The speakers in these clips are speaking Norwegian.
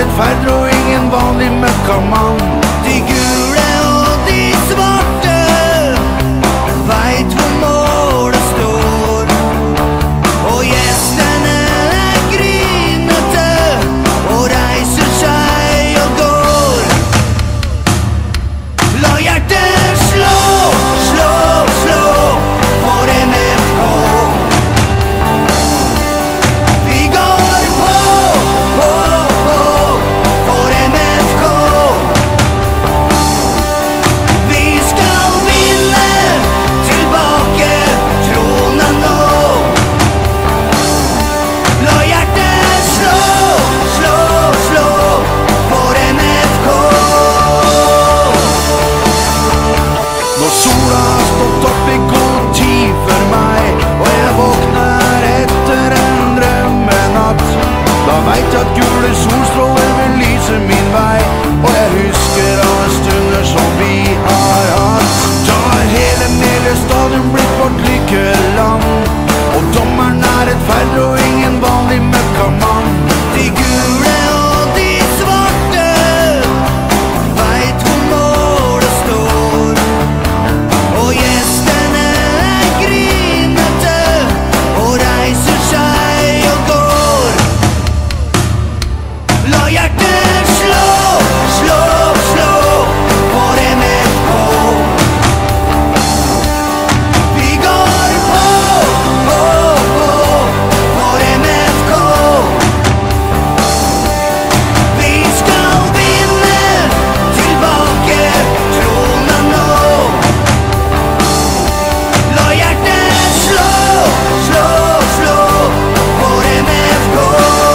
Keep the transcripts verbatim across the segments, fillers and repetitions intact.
rettferdig og ingen vanlig møkkamann. De gule og de svarte vet hvor målet står, og gjestene er grinete og reiser seg og går. La hjertet slå, slå, slå for M F K. Vi går på, på, på for M F K. Vi skal vinne tilbake tronen nå. La hjertet slå, slå, slå for M F K. Når sola har stått opp i god tid for meg, og jeg våkner etter en drømmenatt, da vet jeg at gule solstråler vil lyse min vei, og jeg husker alle stunder som vi har hatt. Da er hele Meløy stadion blitt vårt lykkeland, og dommeren er rettferdig og ingen vanlig møkkamann. De gule og de svarte vet hvor målet står, og gjestene er grinete og reiser seg og går. La hjertet slå, slå, slå for M F K. Vi går på, på, på for M F K. Vi skal vinne tilbake tronen nå. La hjertet slå, slå, slå for M F K.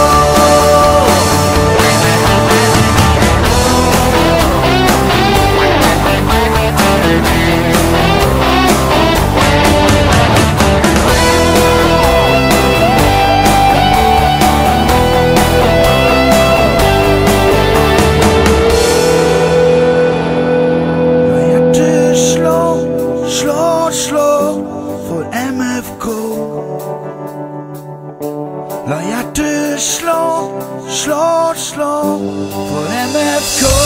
La hjertet slå, slå, slå for M F K. La hjertet slå, slå, slå for M F K.